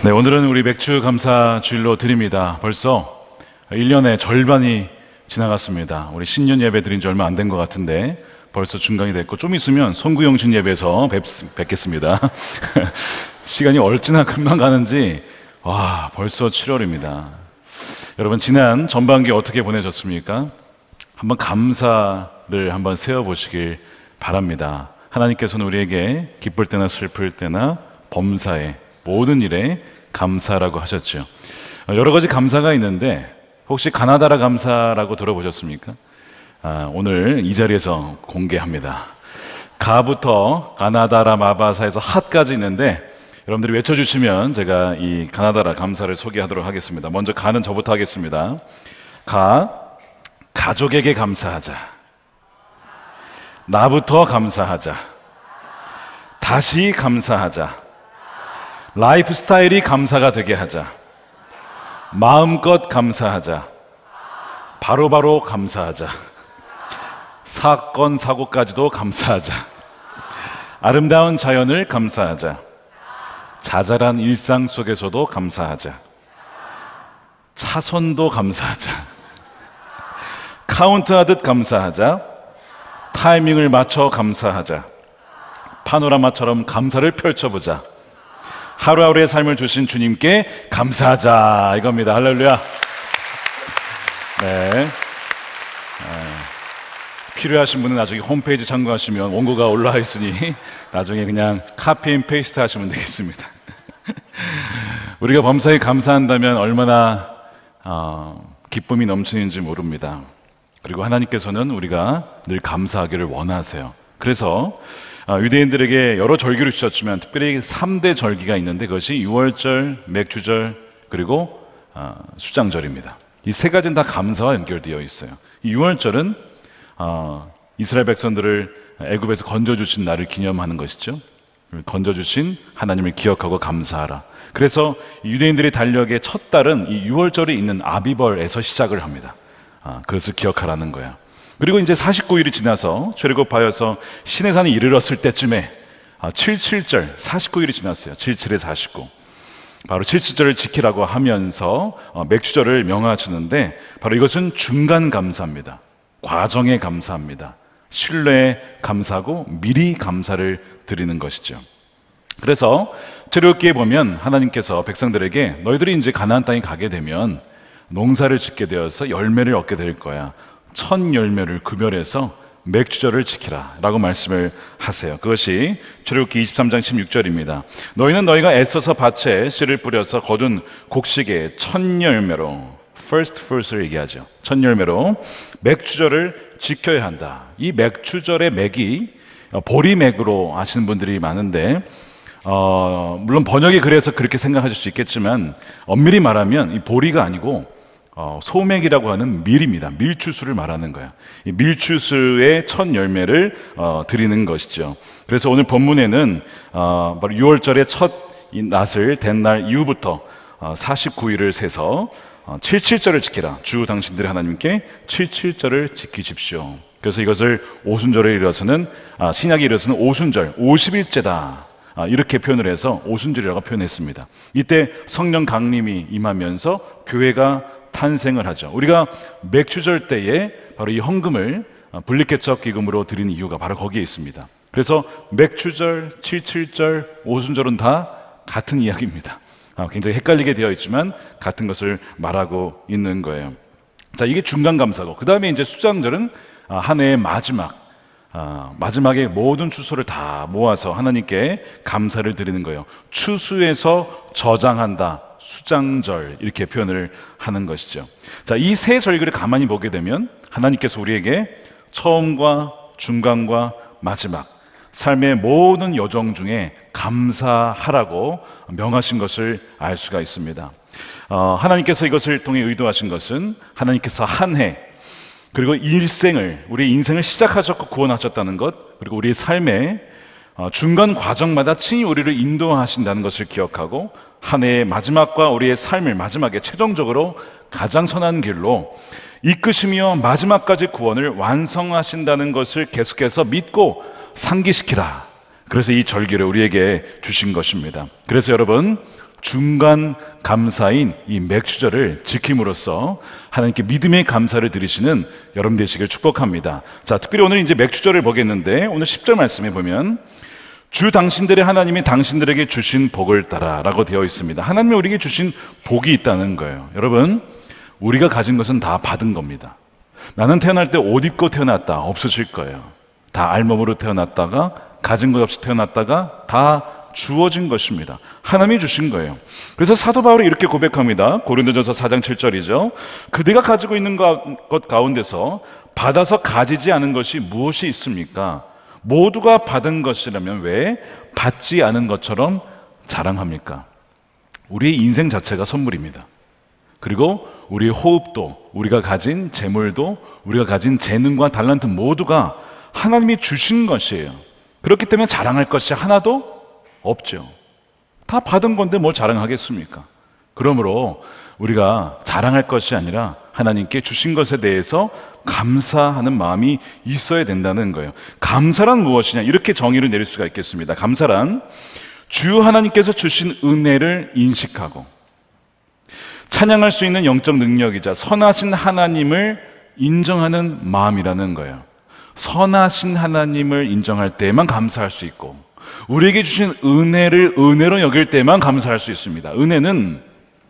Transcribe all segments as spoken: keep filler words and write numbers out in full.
네, 오늘은 우리 맥주 감사 주일로 드립니다. 벌써 일 년의 절반이 지나갔습니다. 우리 신년 예배 드린 지 얼마 안 된 것 같은데 벌써 중간이 됐고, 좀 있으면 송구영신 예배에서 뵙, 뵙겠습니다. 시간이 얼마나 금방 가는지. 와, 벌써 칠월입니다. 여러분, 지난 전반기 어떻게 보내셨습니까? 한번 감사를 한번 세워보시길 바랍니다. 하나님께서는 우리에게 기쁠 때나 슬플 때나 범사에 모든 일에 감사라고 하셨죠. 여러 가지 감사가 있는데 혹시 가나다라 감사라고 들어보셨습니까? 아, 오늘 이 자리에서 공개합니다. 가부터 가나다라 마바사에서 핫까지 있는데 여러분들이 외쳐주시면 제가 이 가나다라 감사를 소개하도록 하겠습니다. 먼저 가는 저부터 하겠습니다. 가, 가족에게 감사하자. 나부터 감사하자. 다시 감사하자. 라이프 스타일이 감사가 되게 하자. 마음껏 감사하자. 바로바로 감사하자. 사건 사고까지도 감사하자. 아름다운 자연을 감사하자. 자잘한 일상 속에서도 감사하자. 차선도 감사하자. 카운트하듯 감사하자. 타이밍을 맞춰 감사하자. 파노라마처럼 감사를 펼쳐보자. 하루하루의 삶을 주신 주님께 감사하자, 이겁니다. 할렐루야. 네. 네. 필요하신 분은 나중에 홈페이지 참고하시면 원고가 올라와 있으니 나중에 그냥 카피 앤 페이스트 하시면 되겠습니다. 우리가 범사에 감사한다면 얼마나 어, 기쁨이 넘치는지 모릅니다. 그리고 하나님께서는 우리가 늘 감사하기를 원하세요. 그래서 유대인들에게 여러 절기를 주셨지만 특별히 삼 대 절기가 있는데 그것이 유월절, 맥주절, 그리고 수장절입니다. 이 세 가지는 다 감사와 연결되어 있어요. 이 유월절은 이스라엘 백성들을 애굽에서 건져주신 날을 기념하는 것이죠. 건져주신 하나님을 기억하고 감사하라. 그래서 유대인들의 달력의 첫 달은 이 유월절이 있는 아비벌에서 시작을 합니다. 그것을 기억하라는 거예요. 그리고 이제 사십구 일이 지나서 출애굽하여서 시내산에 이르렀을 때쯤에 칠칠절, 사십구 일이 지났어요. 칠칠에 사십구. 바로 칠칠절을 지키라고 하면서 맥주절을 명하시는데 바로 이것은 중간 감사입니다. 과정에 감사합니다. 신뢰에 감사하고 미리 감사를 드리는 것이죠. 그래서 출애굽기에 보면 하나님께서 백성들에게 너희들이 이제 가나안 땅에 가게 되면 농사를 짓게 되어서 열매를 얻게 될 거야. 첫 열매를 구별해서 맥주절을 지키라 라고 말씀을 하세요. 그것이 출애굽기 이십삼 장 십육 절입니다. 너희는 너희가 애써서 밭에 씨를 뿌려서 거둔 곡식의 첫 열매로, first fruits를 얘기하죠. 첫 열매로 맥주절을 지켜야 한다. 이 맥주절의 맥이 보리맥으로 아시는 분들이 많은데 어, 물론 번역이 그래서 그렇게 생각하실 수 있겠지만 엄밀히 말하면 이 보리가 아니고 어, 소맥이라고 하는 밀입니다. 밀추수를 말하는 거야. 이 밀추수의 첫 열매를 어, 드리는 것이죠. 그래서 오늘 본문에는 어, 바로 유월절의 첫 이 낫을 된 날 이후부터 어, 사십구 일을 세서 어, 칠칠절을 지키라. 주 당신들의 하나님께 칠칠절을 지키십시오. 그래서 이것을 오순절에 이르러서는 아, 신약에 이르러서는 오순절, 오십 일째다. 아, 이렇게 표현을 해서 오순절이라고 표현했습니다. 이때 성령 강림이 임하면서 교회가 탄생을 하죠. 우리가 맥주절 때에 바로 이 헌금을 분리개척 기금으로 드리는 이유가 바로 거기에 있습니다. 그래서 맥주절, 칠칠절, 오순절은 다 같은 이야기입니다. 굉장히 헷갈리게 되어 있지만 같은 것을 말하고 있는 거예요. 자, 이게 중간 감사고, 그 다음에 이제 수장절은 한 해의 마지막, 아, 마지막에 모든 추수를 다 모아서 하나님께 감사를 드리는 거예요. 추수에서 저장한다. 수장절, 이렇게 표현을 하는 것이죠. 자, 이 세 절기를 가만히 보게 되면 하나님께서 우리에게 처음과 중간과 마지막 삶의 모든 여정 중에 감사하라고 명하신 것을 알 수가 있습니다. 어, 하나님께서 이것을 통해 의도하신 것은 하나님께서 한 해 그리고 일생을, 우리의 인생을 시작하셨고 구원하셨다는 것, 그리고 우리의 삶의 중간 과정마다 친히 우리를 인도하신다는 것을 기억하고 한 해의 마지막과 우리의 삶을 마지막에 최종적으로 가장 선한 길로 이끄시며 마지막까지 구원을 완성하신다는 것을 계속해서 믿고 상기시키라. 그래서 이 절기를 우리에게 주신 것입니다. 그래서 여러분, 중간 감사인 이 맥주절을 지킴으로써 하나님께 믿음의 감사를 드리시는 여러분 되시길 축복합니다. 자, 특별히 오늘 이제 맥주절을 보겠는데 오늘 십 절 말씀에 보면 주 당신들의 하나님이 당신들에게 주신 복을 따라 라고 되어 있습니다. 하나님이 우리에게 주신 복이 있다는 거예요. 여러분, 우리가 가진 것은 다 받은 겁니다. 나는 태어날 때 옷 입고 태어났다 없으실 거예요. 다 알몸으로 태어났다가 가진 것 없이 태어났다가 다 주어진 것입니다. 하나님이 주신 거예요. 그래서 사도 바울이 이렇게 고백합니다. 고린도전서 사 장 칠 절이죠. 그대가 가지고 있는 것 가운데서 받아서 가지지 않은 것이 무엇이 있습니까? 모두가 받은 것이라면 왜 받지 않은 것처럼 자랑합니까? 우리의 인생 자체가 선물입니다. 그리고 우리의 호흡도, 우리가 가진 재물도, 우리가 가진 재능과 달란트 모두가 하나님이 주신 것이에요. 그렇기 때문에 자랑할 것이 하나도 없죠. 다 받은 건데 뭘 자랑하겠습니까? 그러므로 우리가 자랑할 것이 아니라 하나님께 주신 것에 대해서 감사하는 마음이 있어야 된다는 거예요. 감사란 무엇이냐? 이렇게 정의를 내릴 수가 있겠습니다. 감사란 주 하나님께서 주신 은혜를 인식하고 찬양할 수 있는 영적 능력이자 선하신 하나님을 인정하는 마음이라는 거예요. 선하신 하나님을 인정할 때만 감사할 수 있고 우리에게 주신 은혜를 은혜로 여길 때만 감사할 수 있습니다. 은혜는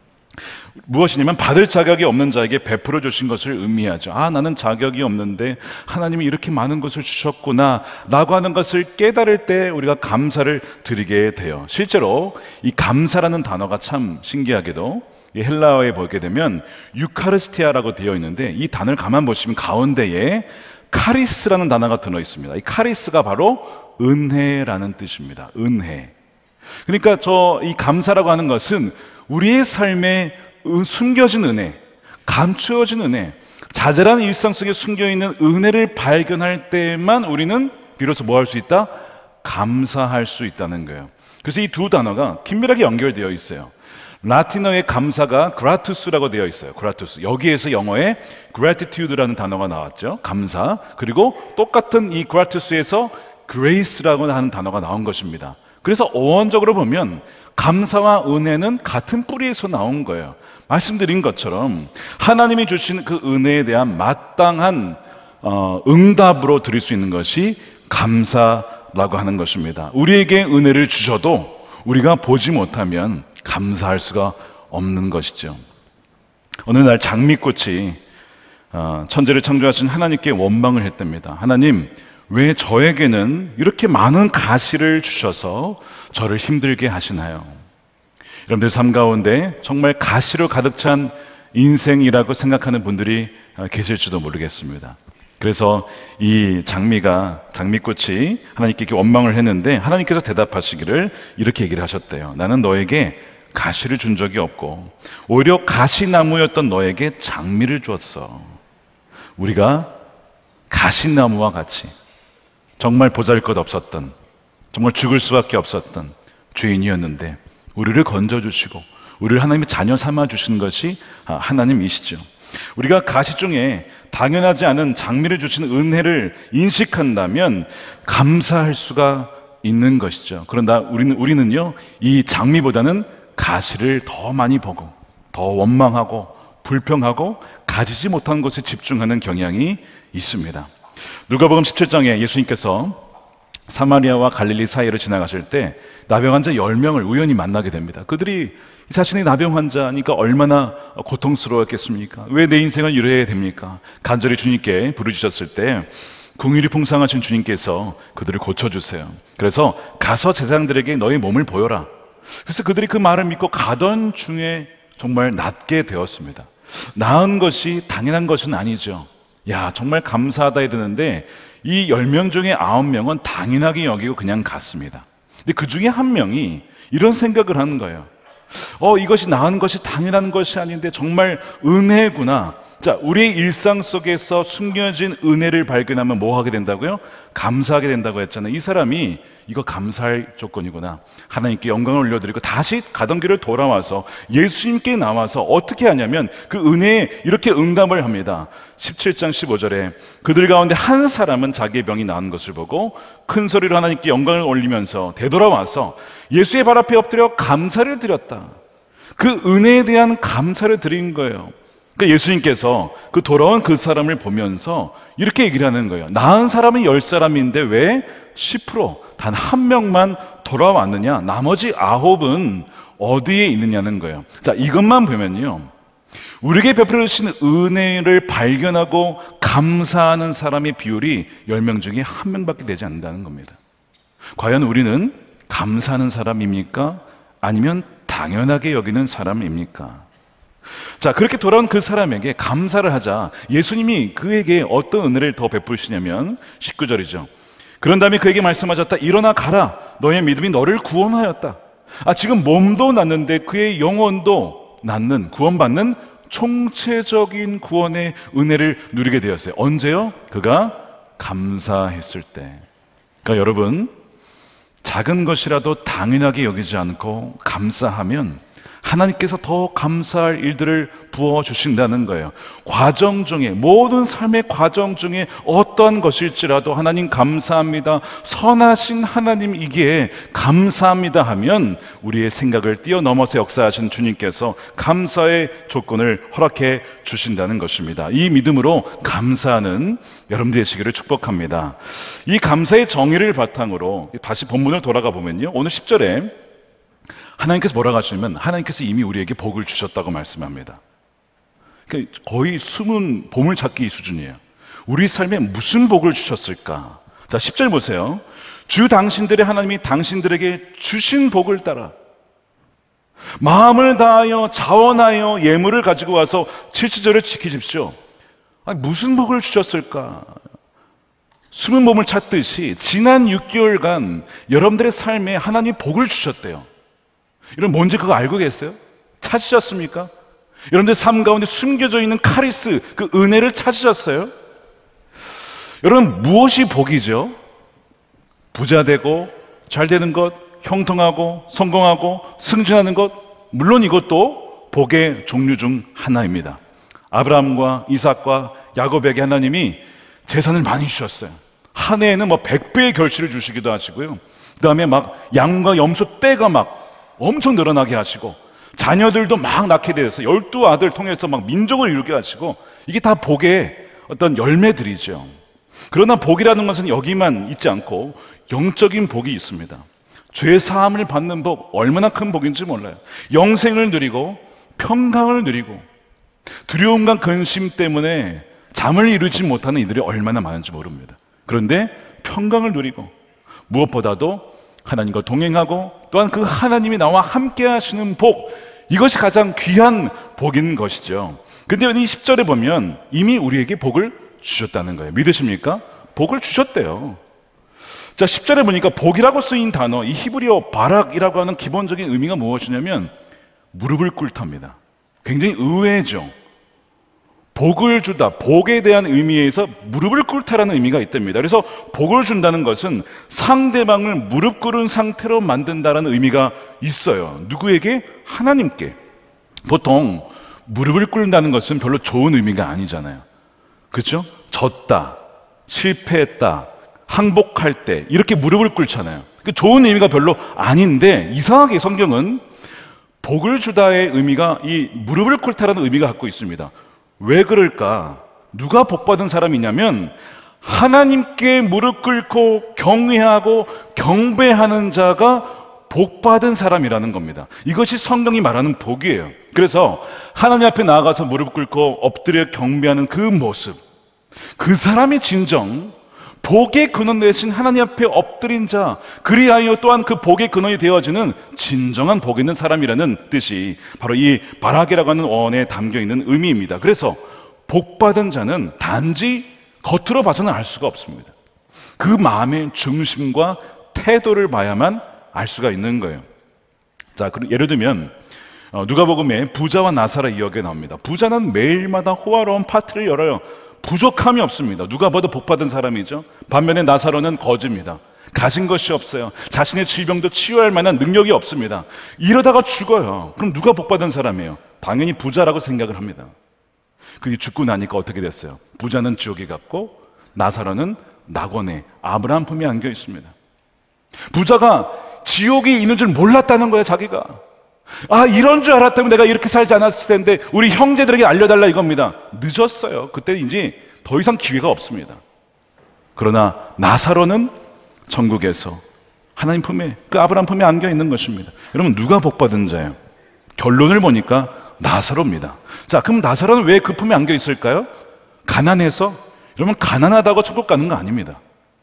무엇이냐면 받을 자격이 없는 자에게 베풀어 주신 것을 의미하죠. 아, 나는 자격이 없는데 하나님이 이렇게 많은 것을 주셨구나 라고 하는 것을 깨달을 때 우리가 감사를 드리게 돼요. 실제로 이 감사라는 단어가 참 신기하게도 이 헬라어에 보게 되면 유카리스티아라고 되어 있는데 이 단어를 가만 보시면 가운데에 카리스라는 단어가 들어 있습니다. 이 카리스가 바로 은혜라는 뜻입니다. 은혜. 그러니까 저 이 감사라고 하는 것은 우리의 삶에 숨겨진 은혜, 감추어진 은혜, 자잘한 일상 속에 숨겨있는 은혜를 발견할 때만 우리는 비로소 뭐 할 수 있다? 감사할 수 있다는 거예요. 그래서 이 두 단어가 긴밀하게 연결되어 있어요. 라틴어의 감사가 그라투스라고 되어 있어요. 그라투스. 여기에서 영어에 gratitude라는 단어가 나왔죠. 감사. 그리고 똑같은 이 그라투스에서 grace라고 하는 단어가 나온 것입니다. 그래서 어원적으로 보면 감사와 은혜는 같은 뿌리에서 나온 거예요. 말씀드린 것처럼 하나님이 주신 그 은혜에 대한 마땅한 어, 응답으로 드릴 수 있는 것이 감사라고 하는 것입니다. 우리에게 은혜를 주셔도 우리가 보지 못하면 감사할 수가 없는 것이죠. 어느 날 장미꽃이 어, 천지를 창조하신 하나님께 원망을 했답니다. 하나님, 왜 저에게는 이렇게 많은 가시를 주셔서 저를 힘들게 하시나요? 여러분들 삶 가운데 정말 가시로 가득 찬 인생이라고 생각하는 분들이 계실지도 모르겠습니다. 그래서 이 장미가, 장미꽃이 하나님께 이렇게 원망을 했는데 하나님께서 대답하시기를 이렇게 얘기를 하셨대요. 나는 너에게 가시를 준 적이 없고 오히려 가시나무였던 너에게 장미를 주었어. 우리가 가시나무와 같이 정말 보잘것 없었던, 정말 죽을 수밖에 없었던 죄인이었는데 우리를 건져주시고 우리를 하나님의 자녀 삼아주신 것이 하나님이시죠. 우리가 가시 중에 당연하지 않은 장미를 주시는 은혜를 인식한다면 감사할 수가 있는 것이죠. 그런데 우리는, 우리는요, 이 장미보다는 가시를 더 많이 보고 더 원망하고 불평하고 가지지 못한 것에 집중하는 경향이 있습니다. 누가복음 십칠 장에 예수님께서 사마리아와 갈릴리 사이를 지나가실 때 나병 환자 열 명을 우연히 만나게 됩니다. 그들이 자신이 나병 환자니까 얼마나 고통스러웠겠습니까? 왜 내 인생을 이래야 됩니까? 간절히 주님께 부르짖었을 때 긍휼이 풍성하신 주님께서 그들을 고쳐주세요. 그래서 가서 제사장들에게 너희 몸을 보여라. 그래서 그들이 그 말을 믿고 가던 중에 정말 낫게 되었습니다. 나은 것이 당연한 것은 아니죠. 야, 정말 감사하다 해야 되는데 이 열 명 중에 아홉 명은 당연하게 여기고 그냥 갔습니다. 근데 그 중에 한 명이 이런 생각을 하는 거예요. 어, 이것이 나은 것이 당연한 것이 아닌데 정말 은혜구나. 자, 우리의 일상 속에서 숨겨진 은혜를 발견하면 뭐 하게 된다고요? 감사하게 된다고 했잖아요. 이 사람이 이거 감사할 조건이구나. 하나님께 영광을 올려드리고 다시 가던 길을 돌아와서 예수님께 나와서 어떻게 하냐면 그 은혜에 이렇게 응답을 합니다. 십칠 장 십오 절에 그들 가운데 한 사람은 자기의 병이 나은 것을 보고 큰 소리로 하나님께 영광을 올리면서 되돌아와서 예수의 발 앞에 엎드려 감사를 드렸다. 그 은혜에 대한 감사를 드린 거예요. 그러니까 예수님께서 그 돌아온 그 사람을 보면서 이렇게 얘기를 하는 거예요. 나은 사람은 열 사람인데 왜 십 퍼센트 단 한 명만 돌아왔느냐? 나머지 아홉은 어디에 있느냐는 거예요. 자, 이것만 보면요, 우리에게 베풀어 주신 은혜를 발견하고 감사하는 사람의 비율이 열 명 중에 한 명밖에 되지 않는다는 겁니다. 과연 우리는 감사하는 사람입니까? 아니면 당연하게 여기는 사람입니까? 자, 그렇게 돌아온 그 사람에게 감사를 하자 예수님이 그에게 어떤 은혜를 더 베푸시냐면 십구 절이죠. 그런 다음에 그에게 말씀하셨다. 일어나 가라. 너의 믿음이 너를 구원하였다. 아, 지금 몸도 낫는데 그의 영혼도 낫는, 구원받는 총체적인 구원의 은혜를 누리게 되었어요. 언제요? 그가 감사했을 때. 그러니까 여러분, 작은 것이라도 당연하게 여기지 않고 감사하면 하나님께서 더 감사할 일들을 부어주신다는 거예요. 과정 중에, 모든 삶의 과정 중에 어떠한 것일지라도 하나님 감사합니다, 선하신 하나님이기에 감사합니다 하면 우리의 생각을 뛰어넘어서 역사하신 주님께서 감사의 조건을 허락해 주신다는 것입니다. 이 믿음으로 감사하는 여러분 되시기를 축복합니다. 이 감사의 정의를 바탕으로 다시 본문을 돌아가 보면요, 오늘 십 절에 하나님께서 뭐라고 하시냐면 하나님께서 이미 우리에게 복을 주셨다고 말씀합니다. 그러니까 거의 숨은 보물찾기 수준이에요. 우리 삶에 무슨 복을 주셨을까? 자, 십 절 보세요. 주 당신들의 하나님이 당신들에게 주신 복을 따라 마음을 다하여 자원하여 예물을 가지고 와서 칠칠절을 지키십시오. 아니, 무슨 복을 주셨을까? 숨은 보물 찾듯이 지난 육 개월간 여러분들의 삶에 하나님이 복을 주셨대요. 여러분, 뭔지 그거 알고 계세요? 찾으셨습니까? 여러분들 삶 가운데 숨겨져 있는 카리스, 그 은혜를 찾으셨어요? 여러분, 무엇이 복이죠? 부자 되고 잘 되는 것, 형통하고 성공하고 승진하는 것, 물론 이것도 복의 종류 중 하나입니다. 아브라함과 이삭과 야곱에게 하나님이 재산을 많이 주셨어요. 한 해에는 뭐 백 배의 결실을 주시기도 하시고요, 그 다음에 막 양과 염소 떼가 막 엄청 늘어나게 하시고 자녀들도 막 낳게 되어서 열두 아들 통해서 막 민족을 이루게 하시고, 이게 다 복의 어떤 열매들이죠. 그러나 복이라는 것은 여기만 있지 않고 영적인 복이 있습니다. 죄 사함을 받는 복, 얼마나 큰 복인지 몰라요. 영생을 누리고 평강을 누리고 두려움과 근심 때문에 잠을 이루지 못하는 이들이 얼마나 많은지 모릅니다. 그런데 평강을 누리고 무엇보다도 하나님과 동행하고 또한 그 하나님이 나와 함께 하시는 복, 이것이 가장 귀한 복인 것이죠. 근데 이 십 절에 보면 이미 우리에게 복을 주셨다는 거예요. 믿으십니까? 복을 주셨대요. 자, 십 절에 보니까 복이라고 쓰인 단어, 이 히브리어 바락이라고 하는 기본적인 의미가 무엇이냐면 무릎을 꿇답니다. 굉장히 의외죠. 복을 주다, 복에 대한 의미에서 무릎을 꿇다라는 의미가 있답니다. 그래서 복을 준다는 것은 상대방을 무릎 꿇은 상태로 만든다라는 의미가 있어요. 누구에게? 하나님께. 보통 무릎을 꿇는다는 것은 별로 좋은 의미가 아니잖아요. 그렇죠? 졌다, 실패했다, 항복할 때 이렇게 무릎을 꿇잖아요. 좋은 의미가 별로 아닌데 이상하게 성경은 복을 주다의 의미가 이 무릎을 꿇다라는 의미가 갖고 있습니다. 왜 그럴까? 누가 복받은 사람이냐면 하나님께 무릎 꿇고 경외하고 경배하는 자가 복받은 사람이라는 겁니다. 이것이 성경이 말하는 복이에요. 그래서 하나님 앞에 나아가서 무릎 꿇고 엎드려 경배하는 그 모습, 그 사람이 진정 복의 근원 되신 하나님 앞에 엎드린 자, 그리하여 또한 그 복의 근원이 되어지는 진정한 복 있는 사람이라는 뜻이 바로 이 바락이라고 하는 원에 담겨 있는 의미입니다. 그래서 복받은 자는 단지 겉으로 봐서는 알 수가 없습니다. 그 마음의 중심과 태도를 봐야만 알 수가 있는 거예요. 자, 예를 들면 어, 누가복음에 부자와 나사로 이야기가 나옵니다. 부자는 매일마다 호화로운 파티를 열어요. 부족함이 없습니다. 누가 봐도 복받은 사람이죠. 반면에 나사로는 거지입니다. 가진 것이 없어요. 자신의 질병도 치유할 만한 능력이 없습니다. 이러다가 죽어요. 그럼 누가 복받은 사람이에요? 당연히 부자라고 생각을 합니다. 그게 죽고 나니까 어떻게 됐어요? 부자는 지옥에 갔고 나사로는 낙원에 아브라함 품에 안겨 있습니다. 부자가 지옥이 있는 줄 몰랐다는 거예요. 자기가 아 이런 줄 알았다면 내가 이렇게 살지 않았을 텐데 우리 형제들에게 알려달라 이겁니다. 늦었어요. 그때 이제 더 이상 기회가 없습니다. 그러나 나사로는 천국에서 하나님 품에, 그 아브라함 품에 안겨 있는 것입니다. 여러분 누가 복받은 자예요? 결론을 보니까 나사로입니다. 자, 그럼 나사로는 왜 그 품에 안겨 있을까요? 가난해서? 여러분 가난하다고 천국 가는 거 아닙니다.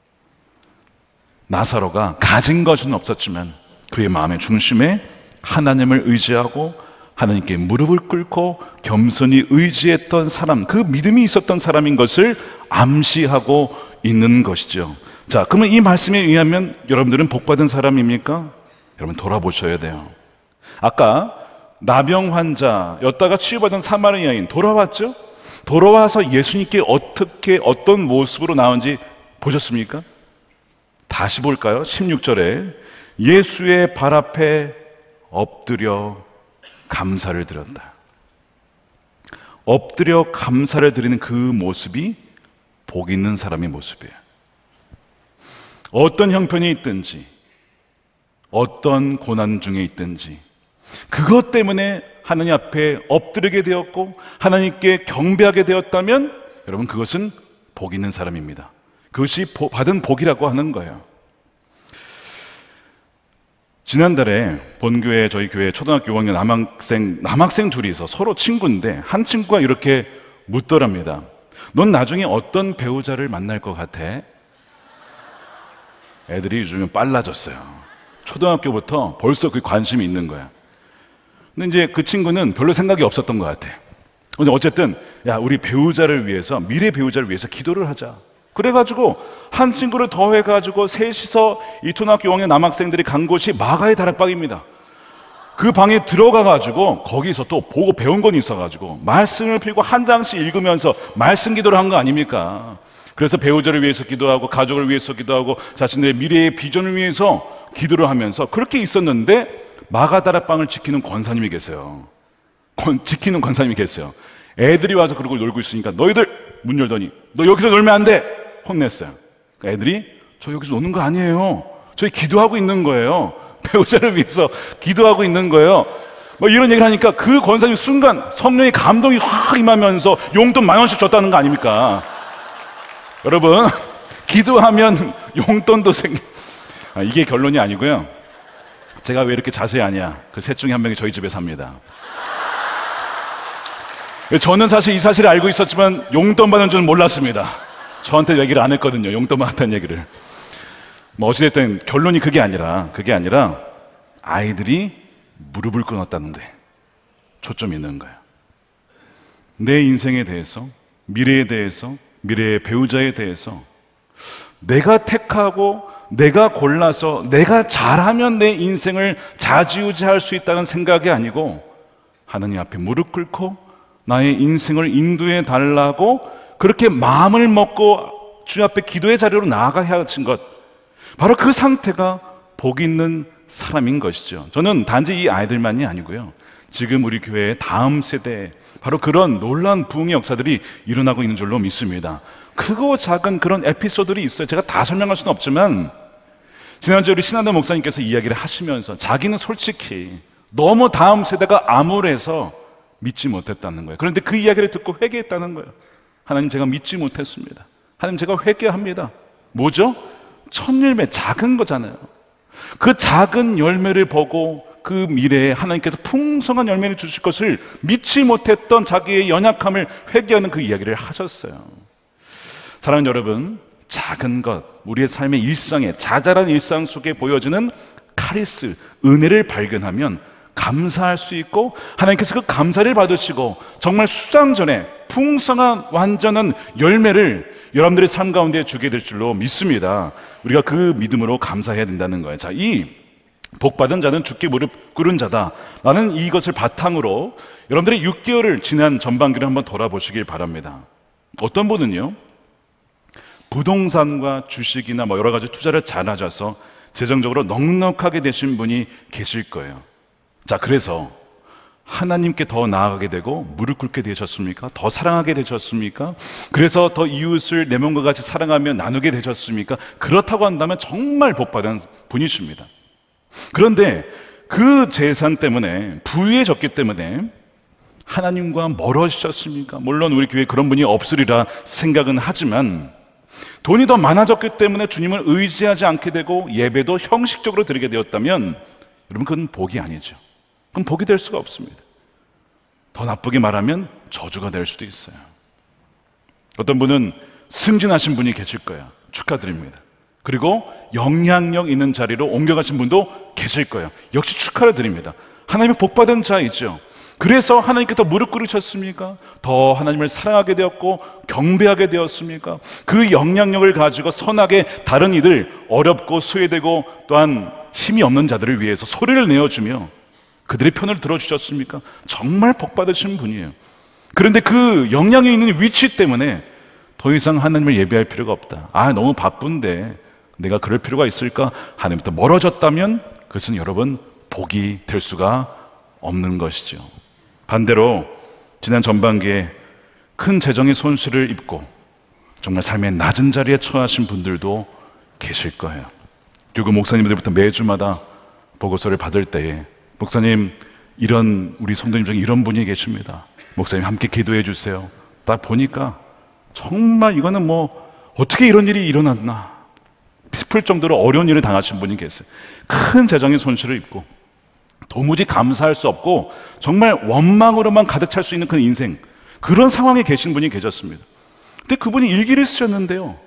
나사로가 가진 것은 없었지만 그의 마음의 중심에 하나님을 의지하고 하나님께 무릎을 꿇고 겸손히 의지했던 사람, 그 믿음이 있었던 사람인 것을 암시하고 있는 것이죠. 자, 그러면 이 말씀에 의하면 여러분들은 복받은 사람입니까? 여러분 돌아보셔야 돼요. 아까 나병 환자였다가 치유받은 사마리아 여인 돌아왔죠? 돌아와서 예수님께 어떻게 어떤 모습으로 나온지 보셨습니까? 다시 볼까요? 십육 절에 예수의 발 앞에 엎드려 감사를 드렸다. 엎드려 감사를 드리는 그 모습이 복 있는 사람의 모습이에요. 어떤 형편이 있든지 어떤 고난 중에 있든지 그것 때문에 하나님 앞에 엎드리게 되었고 하나님께 경배하게 되었다면 여러분 그것은 복 있는 사람입니다. 그것이 받은 복이라고 하는 거예요. 지난달에 본교회 저희 교회 초등학교 오 학년 남학생 남학생 둘이서 서로 친구인데 한 친구가 이렇게 묻더랍니다. 넌 나중에 어떤 배우자를 만날 것 같아? 애들이 요즘은 빨라졌어요. 초등학교부터 벌써 그 관심이 있는 거야. 근데 이제 그 친구는 별로 생각이 없었던 것 같아. 근데 어쨌든 야 우리 배우자를 위해서 미래 배우자를 위해서 기도를 하자. 그래가지고 한 친구를 더 해가지고 셋이서 이 초등학교 오 학년 남학생들이 간 곳이 마가의 다락방입니다. 그 방에 들어가가지고 거기서 또 보고 배운 건 있어가지고 말씀을 펴고 한 장씩 읽으면서 말씀 기도를 한 거 아닙니까? 그래서 배우자를 위해서 기도하고 가족을 위해서 기도하고 자신들의 미래의 비전을 위해서 기도를 하면서 그렇게 있었는데 마가 다락방을 지키는 권사님이 계세요. 권, 지키는 권사님이 계세요. 애들이 와서 그러고 놀고 있으니까 너희들 문 열더니 너 여기서 놀면 안 돼! 혼냈어요. 그러니까 애들이 저 여기서 노는 거 아니에요. 저희 기도하고 있는 거예요. 배우자를 위해서 기도하고 있는 거예요. 뭐 이런 얘기를 하니까 그 권사님 순간 성령의 감동이 확 임하면서 용돈 만 원씩 줬다는 거 아닙니까? 여러분 기도하면 용돈도 생기 아, 이게 결론이 아니고요. 제가 왜 이렇게 자세히 아냐? 그 셋 중에 한 명이 저희 집에 삽니다. 저는 사실 이 사실을 알고 있었지만 용돈 받는 줄은 몰랐습니다. 저한테 얘기를 안 했거든요. 용돈 받았다는 얘기를. 뭐 어찌됐든 결론이 그게 아니라 그게 아니라 아이들이 무릎을 끊었다는데 초점이 있는 거예요. 내 인생에 대해서, 미래에 대해서, 미래의 배우자에 대해서 내가 택하고 내가 골라서 내가 잘하면 내 인생을 좌지우지할 수 있다는 생각이 아니고 하나님 앞에 무릎 꿇고 나의 인생을 인도해 달라고 그렇게 마음을 먹고 주 앞에 기도의 자리로 나아가야 하신 것, 바로 그 상태가 복 있는 사람인 것이죠. 저는 단지 이 아이들만이 아니고요, 지금 우리 교회의 다음 세대에 바로 그런 놀라운 부흥의 역사들이 일어나고 있는 줄로 믿습니다. 크고 작은 그런 에피소드들이 있어요. 제가 다 설명할 수는 없지만 지난주에 우리 신한도 목사님께서 이야기를 하시면서 자기는 솔직히 너무 다음 세대가 암울해서 믿지 못했다는 거예요. 그런데 그 이야기를 듣고 회개했다는 거예요. 하나님, 제가 믿지 못했습니다. 하나님, 제가 회개합니다. 뭐죠? 첫 열매, 작은 거잖아요. 그 작은 열매를 보고 그 미래에 하나님께서 풍성한 열매를 주실 것을 믿지 못했던 자기의 연약함을 회개하는 그 이야기를 하셨어요. 사랑하는 여러분, 작은 것, 우리의 삶의 일상에, 자잘한 일상 속에 보여지는 카리스, 은혜를 발견하면 감사할 수 있고 하나님께서 그 감사를 받으시고 정말 수장전에 풍성한 완전한 열매를 여러분들의 삶 가운데 주게 될 줄로 믿습니다. 우리가 그 믿음으로 감사해야 된다는 거예요. 자, 이 복받은 자는 주께 무릎 꿇은 자다. 나는 이것을 바탕으로 여러분들이 육 개월을 지난 전반기를 한번 돌아보시길 바랍니다. 어떤 분은요, 부동산과 주식이나 뭐 여러 가지 투자를 잘 하셔서 재정적으로 넉넉하게 되신 분이 계실 거예요. 자, 그래서 하나님께 더 나아가게 되고 무릎 꿇게 되셨습니까? 더 사랑하게 되셨습니까? 그래서 더 이웃을 내 몸과 같이 사랑하며 나누게 되셨습니까? 그렇다고 한다면 정말 복받은 분이십니다. 그런데 그 재산 때문에, 부유해졌기 때문에 하나님과 멀어지셨습니까? 물론 우리 교회에 그런 분이 없으리라 생각은 하지만 돈이 더 많아졌기 때문에 주님을 의지하지 않게 되고 예배도 형식적으로 드리게 되었다면 여러분, 그건 복이 아니죠. 그럼 복이 될 수가 없습니다. 더 나쁘게 말하면 저주가 될 수도 있어요. 어떤 분은 승진하신 분이 계실 거예요. 축하드립니다. 그리고 영향력 있는 자리로 옮겨가신 분도 계실 거예요. 역시 축하를 드립니다. 하나님의 복받은 자이죠. 그래서 하나님께 더 무릎 꿇으셨습니까? 더 하나님을 사랑하게 되었고 경배하게 되었습니까? 그 영향력을 가지고 선하게 다른 이들, 어렵고 소외되고 또한 힘이 없는 자들을 위해서 소리를 내어주며 그들의 편을 들어주셨습니까? 정말 복받으신 분이에요. 그런데 그 영향이 있는 위치 때문에 더 이상 하나님을 예배할 필요가 없다. 아, 너무 바쁜데 내가 그럴 필요가 있을까? 하나님부터 멀어졌다면 그것은 여러분 복이 될 수가 없는 것이죠. 반대로 지난 전반기에 큰 재정의 손실을 입고 정말 삶의 낮은 자리에 처하신 분들도 계실 거예요. 교구 목사님들부터 매주마다 보고서를 받을 때에 목사님, 이런 우리 성도님 중에 이런 분이 계십니다. 목사님 함께 기도해 주세요. 딱 보니까 정말 이거는 뭐 어떻게 이런 일이 일어났나 싶을 정도로 어려운 일을 당하신 분이 계세요. 큰 재정의 손실을 입고 도무지 감사할 수 없고 정말 원망으로만 가득 찰 수 있는 그 인생, 그런 상황에 계신 분이 계셨습니다. 근데 그분이 일기를 쓰셨는데요,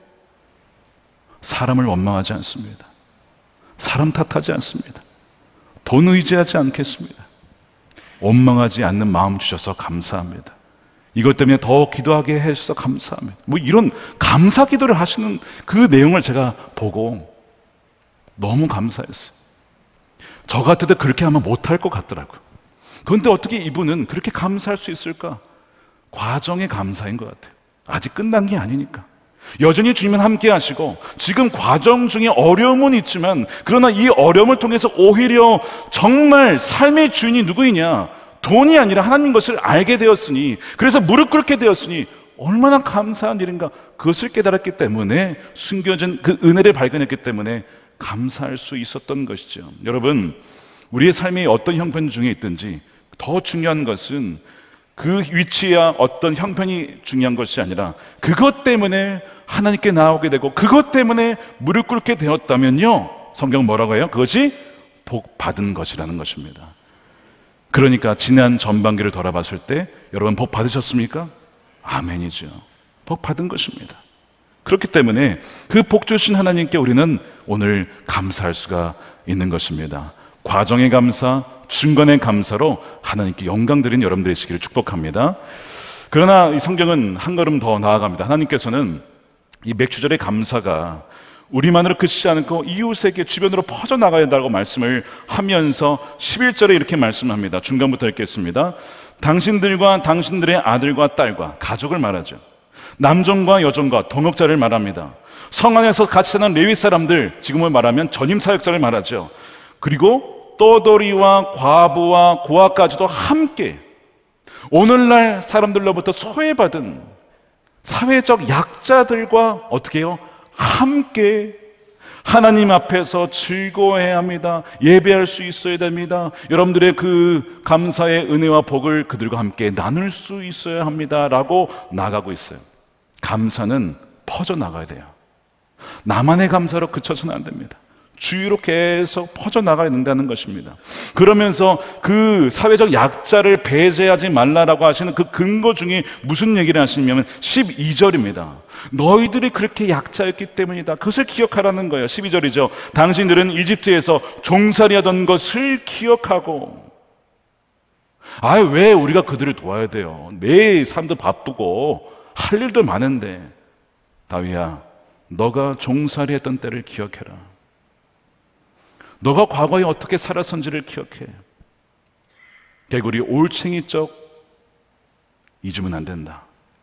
사람을 원망하지 않습니다. 사람 탓하지 않습니다. 돈 의지하지 않겠습니다. 원망하지 않는 마음 주셔서 감사합니다. 이것 때문에 더 기도하게 해주셔서 감사합니다. 뭐 이런 감사 기도를 하시는 그 내용을 제가 보고 너무 감사했어요. 저 같아도 그렇게 하면 못할 것 같더라고요. 그런데 어떻게 이분은 그렇게 감사할 수 있을까? 과정의 감사인 것 같아요. 아직 끝난 게 아니니까. 여전히 주님은 함께 하시고 지금 과정 중에 어려움은 있지만, 그러나 이 어려움을 통해서 오히려 정말 삶의 주인이 누구이냐, 돈이 아니라 하나님 것을 알게 되었으니, 그래서 무릎 꿇게 되었으니 얼마나 감사한 일인가, 그것을 깨달았기 때문에, 숨겨진 그 은혜를 발견했기 때문에 감사할 수 있었던 것이죠. 여러분, 우리의 삶이 어떤 형편 중에 있든지 더 중요한 것은 그 위치야 어떤 형편이 중요한 것이 아니라 그것 때문에 하나님께 나오게 되고 그것 때문에 무릎 꿇게 되었다면요, 성경 뭐라고 해요? 그것이 복 받은 것이라는 것입니다. 그러니까 지난 전반기를 돌아봤을 때 여러분 복 받으셨습니까? 아멘이죠. 복 받은 것입니다. 그렇기 때문에 그 복 주신 하나님께 우리는 오늘 감사할 수가 있는 것입니다. 과정의 감사, 중간의 감사로 하나님께 영광 드리는 여러분들의 시기를 축복합니다. 그러나 이 성경은 한 걸음 더 나아갑니다. 하나님께서는 이 맥주절의 감사가 우리만으로 그치지 않고 이웃에게 주변으로 퍼져나가야 한다고 말씀을 하면서 십일 절에 이렇게 말씀합니다. 중간부터 읽겠습니다. 당신들과 당신들의 아들과 딸과 가족을 말하죠. 남종과 여종과 동역자를 말합니다. 성 안에서 같이 사는 레위 사람들, 지금을 말하면 전임 사역자를 말하죠. 그리고 떠돌이와 과부와 고아까지도 함께 오늘날 사람들로부터 소외받은 사회적 약자들과 어떻게 해요? 함께 하나님 앞에서 즐거워해야 합니다. 예배할 수 있어야 됩니다. 여러분들의 그 감사의 은혜와 복을 그들과 함께 나눌 수 있어야 합니다 라고 나가고 있어요. 감사는 퍼져나가야 돼요. 나만의 감사로 그쳐서는 안 됩니다. 주위로 계속 퍼져나가야 된다는 것입니다. 그러면서 그 사회적 약자를 배제하지 말라라고 하시는 그 근거 중에 무슨 얘기를 하시냐면 십이 절입니다. 너희들이 그렇게 약자였기 때문이다. 그것을 기억하라는 거예요. 십이 절이죠. 당신들은 이집트에서 종살이 하던 것을 기억하고. 아유, 왜 우리가 그들을 도와야 돼요? 내 삶도 바쁘고 할 일도 많은데. 다윗아, 너가 종살이 했던 때를 기억해라. 너가 과거에 어떻게 살았는지를 기억해. 개구리 올챙이적 잊으면 안 된다.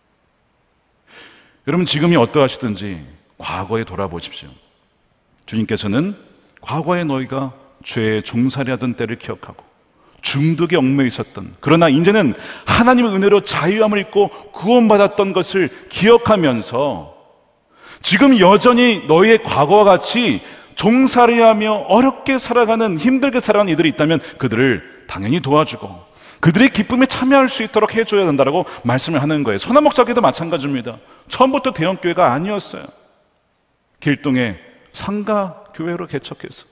여러분, 지금이 어떠하시든지 과거에 돌아보십시오. 주님께서는 과거에 너희가 죄의 종살이하던 때를 기억하고 중독에 얽매여 있었던, 그러나 이제는 하나님의 은혜로 자유함을 입고 구원받았던 것을 기억하면서 지금 여전히 너희의 과거와 같이 종살이하며 어렵게 살아가는, 힘들게 살아가는 이들이 있다면 그들을 당연히 도와주고 그들의 기쁨에 참여할 수 있도록 해줘야 한다고 말씀을 하는 거예요. 소나목자교회도 마찬가지입니다. 처음부터 대형교회가 아니었어요. 길동에 상가교회로 개척해서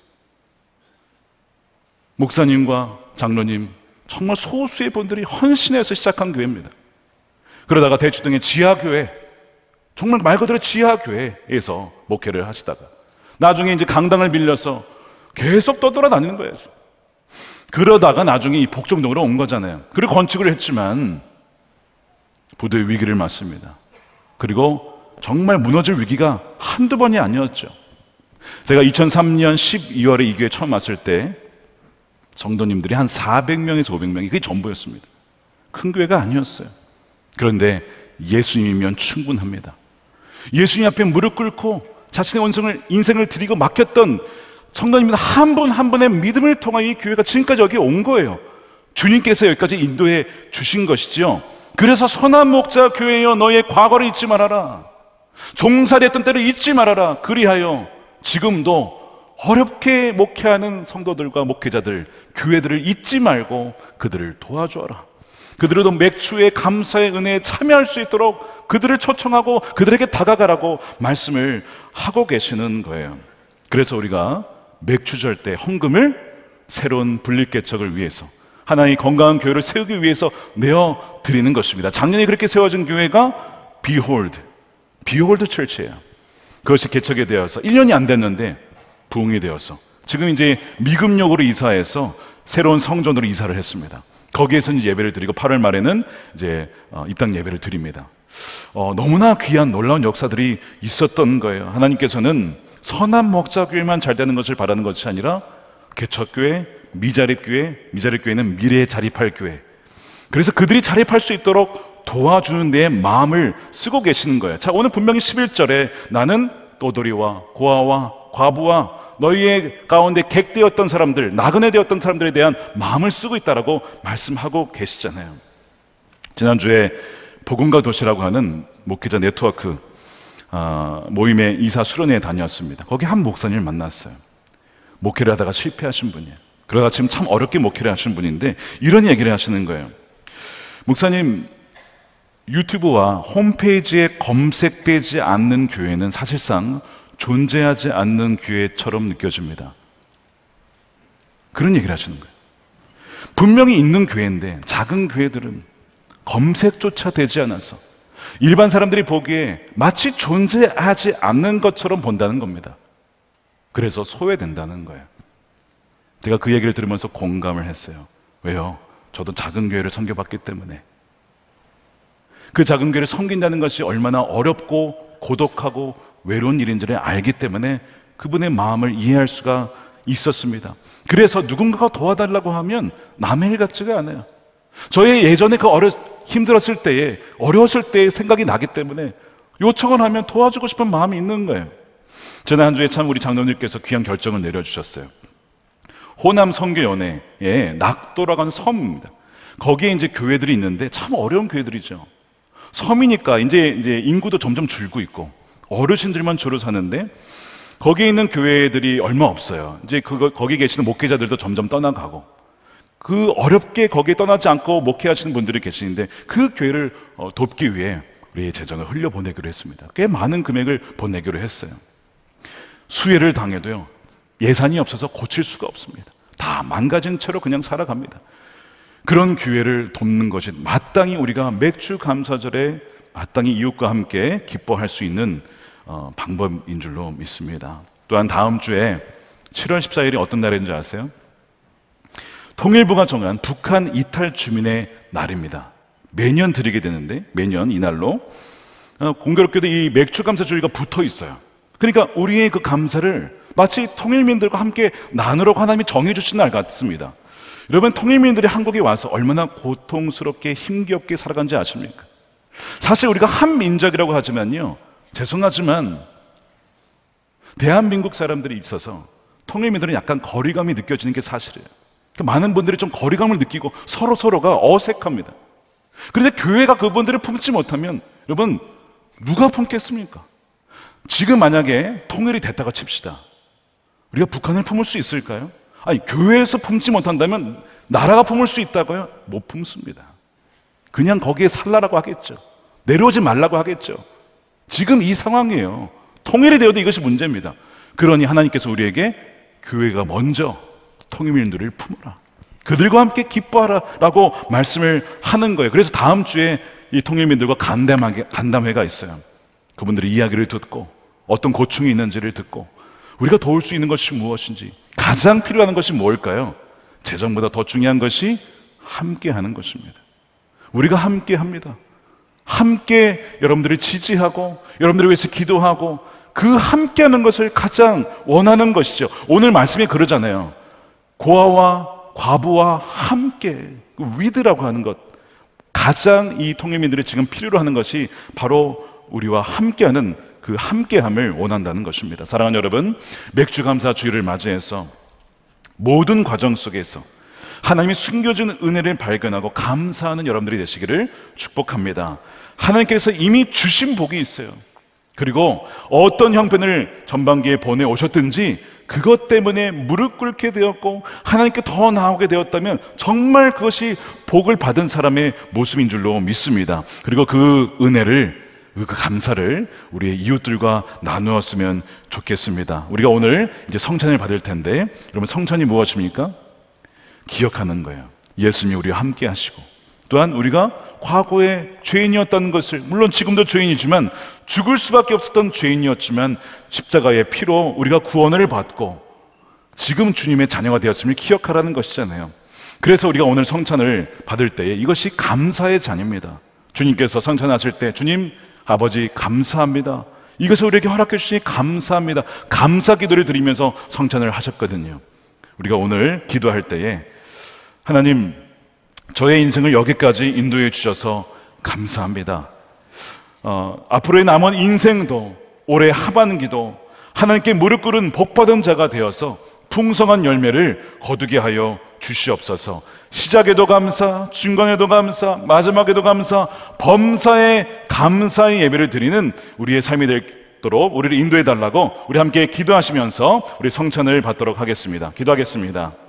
목사님과 장로님, 정말 소수의 분들이 헌신해서 시작한 교회입니다. 그러다가 대치동의 지하교회, 정말 말 그대로 지하교회에서 목회를 하시다가 나중에 이제 강당을 빌려서 계속 떠돌아다니는 거예요. 그러다가 나중에 이 복정동으로 온 거잖아요. 그리고 건축을 했지만 부도의 위기를 맞습니다. 그리고 정말 무너질 위기가 한두 번이 아니었죠. 제가 이천삼 년 십이월에 이 교회 처음 왔을 때 성도님들이 한 사백 명에서 오백 명이 그게 전부였습니다. 큰 교회가 아니었어요. 그런데 예수님이면 충분합니다. 예수님 앞에 무릎 꿇고 자신의 원성을, 인생을 드리고 맡겼던 성도님들 한 분 한 분의 믿음을 통하여 이 교회가 지금까지 여기 온 거예요. 주님께서 여기까지 인도해 주신 것이죠. 그래서 선한 목자 교회여, 너의 과거를 잊지 말아라. 종살이했던 때를 잊지 말아라. 그리하여 지금도 어렵게 목회하는 성도들과 목회자들, 교회들을 잊지 말고 그들을 도와주어라. 그들도 맥주의 감사의 은혜에 참여할 수 있도록 그들을 초청하고 그들에게 다가가라고 말씀을 하고 계시는 거예요. 그래서 우리가 맥주절 때 헌금을 새로운 분립개척을 위해서, 하나의 건강한 교회를 세우기 위해서 내어 드리는 것입니다. 작년에 그렇게 세워진 교회가 비홀드, 비홀드 철치예요. 그것이 개척이 되어서 일 년이 안 됐는데 부흥이 되어서 지금 이제 미금역으로 이사해서 새로운 성전으로 이사를 했습니다. 거기에서 이제 예배를 드리고 팔월 말에는 이제 어, 입당 예배를 드립니다. 어, 너무나 귀한 놀라운 역사들이 있었던 거예요. 하나님께서는 선한 목자교회만 잘 되는 것을 바라는 것이 아니라 개척교회, 미자립교회, 미자립교회는 미래에 자립할 교회, 그래서 그들이 자립할 수 있도록 도와주는 데 마음을 쓰고 계시는 거예요. 자, 오늘 분명히 십일 절에 나는 또돌이와 고아와 과부와 너희의 가운데 객되었던 사람들, 나그네 되었던 사람들에 대한 마음을 쓰고 있다라고 말씀하고 계시잖아요. 지난주에 복음과 도시라고 하는 목회자 네트워크 어, 모임의 이사 수련회에 다녔습니다. 거기 한 목사님을 만났어요. 목회를 하다가 실패하신 분이에요. 그러다 지금 참 어렵게 목회를 하시는 분인데 이런 얘기를 하시는 거예요. 목사님, 유튜브와 홈페이지에 검색되지 않는 교회는 사실상 존재하지 않는 교회처럼 느껴집니다. 그런 얘기를 하시는 거예요. 분명히 있는 교회인데 작은 교회들은 검색조차 되지 않아서 일반 사람들이 보기에 마치 존재하지 않는 것처럼 본다는 겁니다. 그래서 소외된다는 거예요. 제가 그 얘기를 들으면서 공감을 했어요. 왜요? 저도 작은 교회를 섬겨봤기 때문에. 그 작은 교회를 섬긴다는 것이 얼마나 어렵고 고독하고 외로운 일인지를 알기 때문에 그분의 마음을 이해할 수가 있었습니다. 그래서 누군가가 도와달라고 하면 남의 일 같지가 않아요. 저의 예전에 그 어려, 힘들었을 때에, 어려웠을 때의 생각이 나기 때문에 요청을 하면 도와주고 싶은 마음이 있는 거예요. 지난 한 주에 참 우리 장로님께서 귀한 결정을 내려주셨어요. 호남 선교연회에 낙도라고 하는 섬입니다. 거기에 이제 교회들이 있는데 참 어려운 교회들이죠. 섬이니까 이제, 이제 인구도 점점 줄고 있고 어르신들만 주로 사는데 거기에 있는 교회들이 얼마 없어요. 이제 그거, 거기 계시는 목회자들도 점점 떠나가고 그 어렵게 거기에 떠나지 않고 목회하시는 분들이 계시는데 그 교회를 어, 돕기 위해 우리의 재정을 흘려보내기로 했습니다. 꽤 많은 금액을 보내기로 했어요. 수혜를 당해도요, 예산이 없어서 고칠 수가 없습니다. 다 망가진 채로 그냥 살아갑니다. 그런 교회를 돕는 것이 마땅히 우리가 맥주 감사절에 마땅히 이웃과 함께 기뻐할 수 있는 어, 방법인 줄로 믿습니다. 또한 다음 주에 칠월 십사일이 어떤 날인지 아세요? 통일부가 정한 북한 이탈 주민의 날입니다. 매년 드리게 되는데 매년 이날로 어, 공교롭게도 이 맥주 감사주의가 붙어 있어요. 그러니까 우리의 그 감사를 마치 통일민들과 함께 나누라고 하나님이 정해주신 날 같습니다. 여러분, 통일민들이 한국에 와서 얼마나 고통스럽게 힘겹게 살아간지 아십니까? 사실 우리가 한 민족이라고 하지만요, 죄송하지만 대한민국 사람들이 있어서 통일민들은 약간 거리감이 느껴지는 게 사실이에요. 많은 분들이 좀 거리감을 느끼고 서로 서로가 어색합니다. 그런데 교회가 그분들을 품지 못하면 여러분, 누가 품겠습니까? 지금 만약에 통일이 됐다가 칩시다. 우리가 북한을 품을 수 있을까요? 아니, 교회에서 품지 못한다면 나라가 품을 수 있다고요? 못 품습니다. 그냥 거기에 살라라고 하겠죠. 내려오지 말라고 하겠죠. 지금 이 상황이에요. 통일이 되어도 이것이 문제입니다. 그러니 하나님께서 우리에게 교회가 먼저 통일민들을 품어라, 그들과 함께 기뻐하라 라고 말씀을 하는 거예요. 그래서 다음 주에 이 통일민들과 간담하게, 간담회가 있어요. 그분들의 이야기를 듣고 어떤 고충이 있는지를 듣고 우리가 도울 수 있는 것이 무엇인지, 가장 필요한 것이 뭘까요? 재정보다 더 중요한 것이 함께 하는 것입니다. 우리가 함께 합니다. 함께 여러분들을 지지하고 여러분들을 위해서 기도하고 그 함께 하는 것을 가장 원하는 것이죠. 오늘 말씀이 그러잖아요. 고아와 과부와 함께, 위드라고 하는 것, 가장 이 통일민들이 지금 필요로 하는 것이 바로 우리와 함께하는 그 함께함을 원한다는 것입니다. 사랑하는 여러분, 맥주감사 주일을 맞이해서 모든 과정 속에서 하나님이 숨겨진 은혜를 발견하고 감사하는 여러분들이 되시기를 축복합니다. 하나님께서 이미 주신 복이 있어요. 그리고 어떤 형편을 전반기에 보내오셨든지 그것 때문에 무릎 꿇게 되었고 하나님께 더 나아오게 되었다면 정말 그것이 복을 받은 사람의 모습인 줄로 믿습니다. 그리고 그 은혜를, 그 감사를 우리의 이웃들과 나누었으면 좋겠습니다. 우리가 오늘 이제 성찬을 받을 텐데, 여러분, 성찬이 무엇입니까? 기억하는 거예요. 예수님이 우리와 함께 하시고, 또한 우리가 과거에 죄인이었다는 것을, 물론 지금도 죄인이지만 죽을 수밖에 없었던 죄인이었지만 십자가의 피로 우리가 구원을 받고 지금 주님의 자녀가 되었음을 기억하라는 것이잖아요. 그래서 우리가 오늘 성찬을 받을 때에 이것이 감사의 잔입니다. 주님께서 성찬하실 때 주님, 아버지 감사합니다, 이것을 우리에게 허락해 주시니 감사합니다, 감사 기도를 드리면서 성찬을 하셨거든요. 우리가 오늘 기도할 때에 하나님, 저의 인생을 여기까지 인도해 주셔서 감사합니다. 어, 앞으로의 남은 인생도, 올해 하반기도 하나님께 무릎 꿇은 복받은 자가 되어서 풍성한 열매를 거두게 하여 주시옵소서. 시작에도 감사, 중간에도 감사, 마지막에도 감사, 범사에 감사의 예배를 드리는 우리의 삶이 되도록 우리를 인도해 달라고 우리 함께 기도하시면서 우리 성찬을 받도록 하겠습니다. 기도하겠습니다.